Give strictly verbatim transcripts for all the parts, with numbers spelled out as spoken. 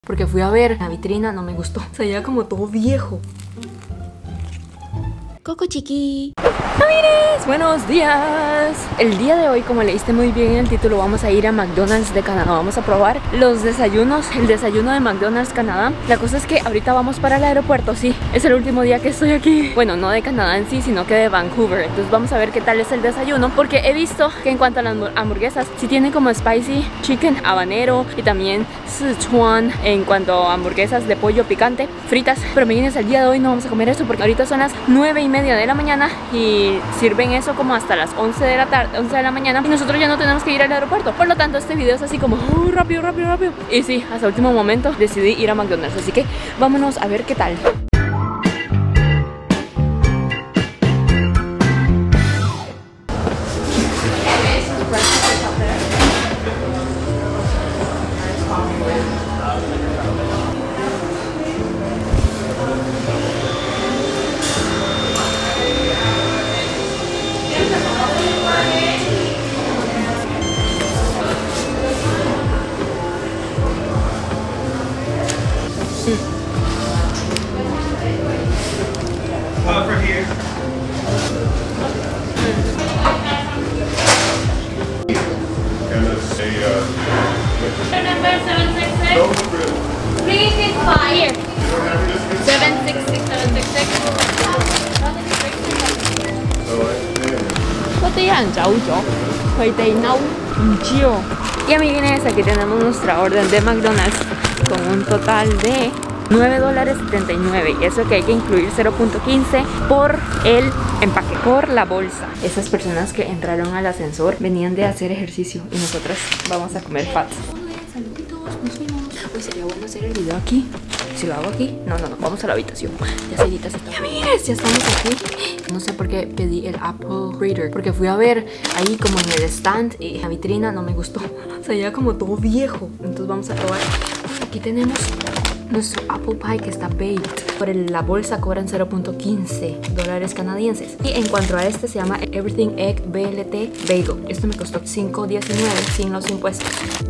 Porque fui a ver la vitrina, no me gustó. Se veía como todo viejo. Coco chiqui. ¡Amigues! ¡Buenos días! El día de hoy, como leíste muy bien en el título, vamos a ir a McDonald's de Canadá. Vamos a probar los desayunos, el desayuno de McDonald's Canadá. La cosa es que ahorita vamos para el aeropuerto, sí. Es el último día que estoy aquí. Bueno, no de Canadá en sí, sino que de Vancouver. Entonces vamos a ver qué tal es el desayuno, porque he visto que en cuanto a las hamburguesas, sí tienen como spicy chicken, habanero y también Sichuan en cuanto a hamburguesas de pollo picante, fritas. Pero amigues, el día de hoy no vamos a comer eso porque ahorita son las nueve y media de la mañana y sirven eso como hasta las once de la tarde, once de la mañana, y nosotros ya no tenemos que ir al aeropuerto. Por lo tanto, este video es así como uh, rápido, rápido, rápido. Y sí, hasta el último momento decidí ir a McDonald's, así que vámonos a ver qué tal. Over here. And it's a uh, Number seven six six. no grip. Three six five. Here. You don't have this? Seven six six seven six six. So I 嗰啲人走咗，佢哋嬲，唔知哦。Y amiguines, aquí tenemos nuestra orden de McDonald's con un total de nueve dólares setenta y nueve. Y eso que hay que incluir cero punto quince por el empaque, por la bolsa. Esas personas que entraron al ascensor venían de hacer ejercicio y nosotras vamos a comer fat. Saluditos, nos fuimos. Uy, sería bueno hacer el video aquí. Si lo hago aquí, no, no, no, vamos a la habitación. Ya seguiditas estamos. Amigues, ya estamos aquí. No sé por qué pedí el Apple Reader, porque fui a ver ahí como en el stand y la vitrina no me gustó. Se veía como todo viejo. Entonces vamos a probar. Aquí tenemos nuestro Apple Pie que está baked. Por el, la bolsa cobran cero punto quince dólares canadienses. Y en cuanto a este, se llama Everything Egg B L T Bagel. Esto me costó cinco diecinueve sin los impuestos.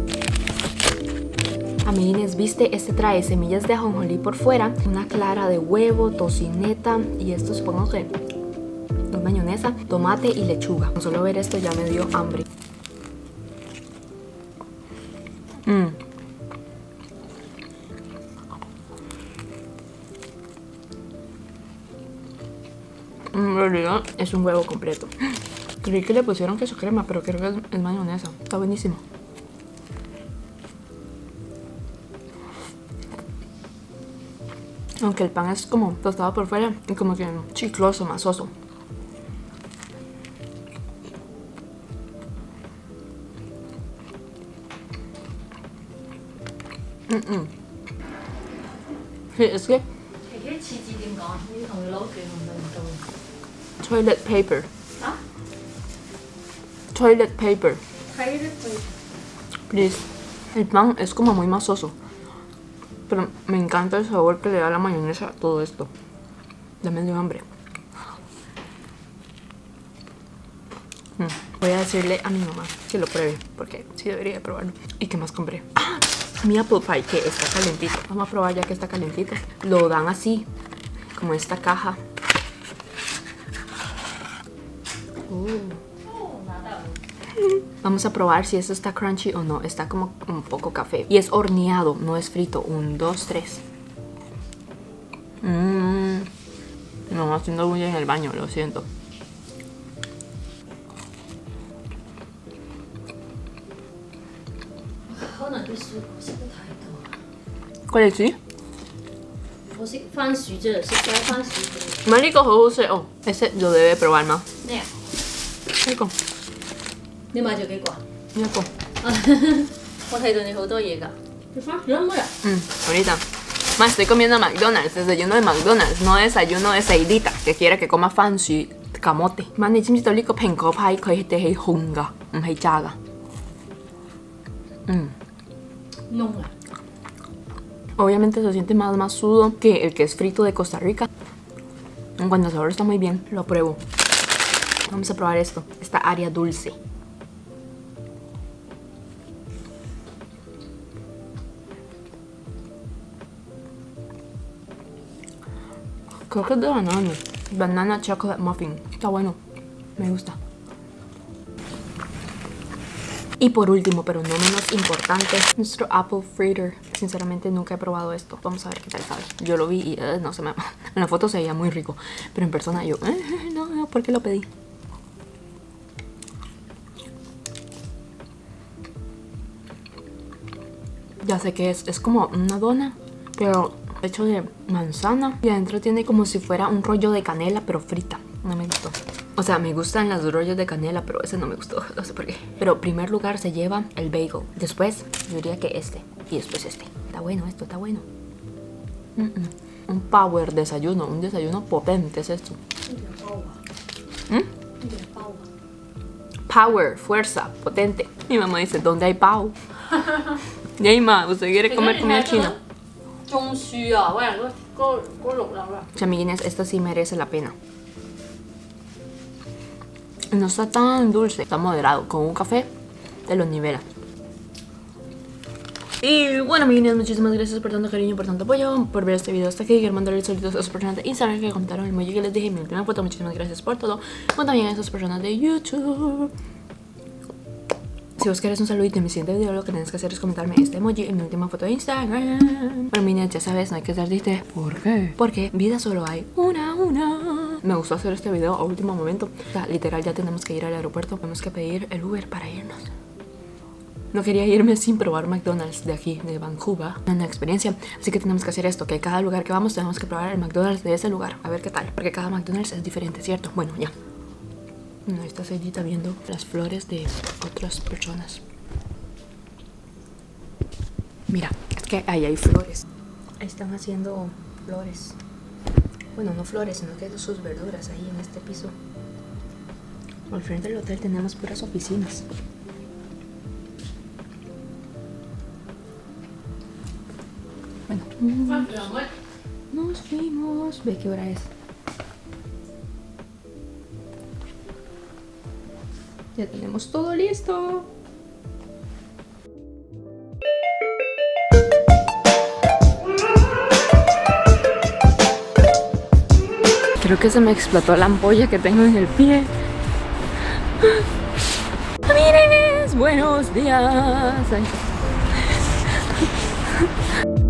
Amiguines, ¿viste? Este trae semillas de ajonjolí por fuera, una clara de huevo, tocineta y esto supongo que es mayonesa, tomate y lechuga. Con solo ver esto ya me dio hambre. Mmm. En realidad es un huevo completo. Creí que le pusieron queso crema, pero creo que es, es mayonesa. Está buenísimo. Aunque el pan es como tostado por fuera y como que chicloso, masoso. Mm -mm. Sí, es que toilet paper. ¿Ah? Toilet paper. Please. El pan es como muy masoso. Pero me encanta el sabor que le da la mayonesa a todo esto. Ya me dio hambre. Mm. Voy a decirle a mi mamá que lo pruebe, porque sí debería probarlo. ¿Y qué más compré? ¡Ah! Mi Apple Pie, que está calentito. Vamos a probar ya que está calentito. Lo dan así, como esta caja. Uh. Vamos a probar si esto está crunchy o no. Está como un poco café. Y es horneado, no es frito. Un, dos, tres. Mmm. No, haciendo bulla en el baño, lo siento. ¿Cuál es? ¿Sí? Marico, José. Oh, ese lo debe probar más. Rico. 你買咗幾個啊？ Rico. 我睇到你好多嘢㗎。你翻咗冇呀？ Mm, ahorita. Ma, estoy comiendo McDonald's, desayuno de McDonald's, no desayuno de Seidita, que quiere que coma fancy camote. Ma, 你知唔知道呢個蘋果派佢哋係烘㗎，唔係炸㗎？嗯。 燶啊！ Obviamente se siente más masudo que el que es frito de Costa Rica. En cuanto al sabor está muy bien, lo pruebo. Vamos a probar esto, esta área dulce. Creo que es de banana. Banana chocolate muffin. Está bueno. Me gusta. Y por último, pero no menos importante, nuestro apple fritter. Sinceramente nunca he probado esto. Vamos a ver qué tal sabe. Yo lo vi y uh, no se me... En la foto se veía muy rico, pero en persona yo... Eh, no, no, ¿por qué lo pedí? Ya sé qué es. Es como una dona, pero hecho de manzana. Y adentro tiene como si fuera un rollo de canela, pero frita. No me gustó. O sea, me gustan los rollos de canela, pero ese no me gustó. No sé por qué. Pero en primer lugar se lleva el bagel. Después, yo diría que este. Y después este. Está bueno esto, está bueno. Mm -mm. Un power desayuno. Un desayuno potente es esto. ¿Mm? Power, fuerza, potente. Mi mamá dice, ¿dónde hay pau? Y ahí, ma, ¿usted quiere comer comida china? Chamiguines, esto sí merece la pena. No está tan dulce, está moderado. Con un café te lo nivela. Y bueno, amiguines, muchísimas gracias por tanto cariño, por tanto apoyo, por ver este video hasta aquí. Quiero mandarles saludos a esas personas de Instagram que comentaron el emoji que les dije en mi última foto. Muchísimas gracias por todo. Como también a esas personas de YouTube. Si vos querés un saludito en mi siguiente video, lo que tienes que hacer es comentarme este emoji en mi última foto de Instagram. Pero mira, ya sabes, no hay que ser triste. ¿Por qué? Porque vida solo hay una, una. Me gustó hacer este video a último momento. O sea, literal, ya tenemos que ir al aeropuerto. Tenemos que pedir el Uber para irnos. No quería irme sin probar McDonald's de aquí, de Vancouver. Una experiencia. Así que tenemos que hacer esto, que cada lugar que vamos tenemos que probar el McDonald's de ese lugar. A ver qué tal. Porque cada McDonald's es diferente, ¿cierto? Bueno, ya. No, está Ceidita viendo las flores de otras personas. Mira, es que ahí hay flores. Están haciendo flores. Bueno, no flores, sino que sus verduras ahí en este piso. Al frente del hotel tenemos puras oficinas. Bueno, nos fuimos. Ve qué hora es. Ya tenemos todo listo. Creo que se me explotó la ampolla que tengo en el pie. ¡Amigues! ¡Buenos días! Ay.